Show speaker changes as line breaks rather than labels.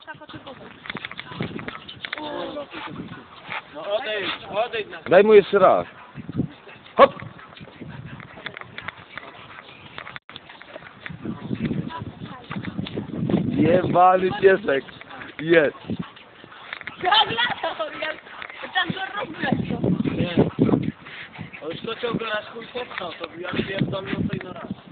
No odejdź na...
Daj mu jeszcze raz. Hop! Jebany piesek. Jest.
Tam go rozbierz.
Nie. On już to ciągle raz chuj popchnął, to ja pierdolę to i na raz.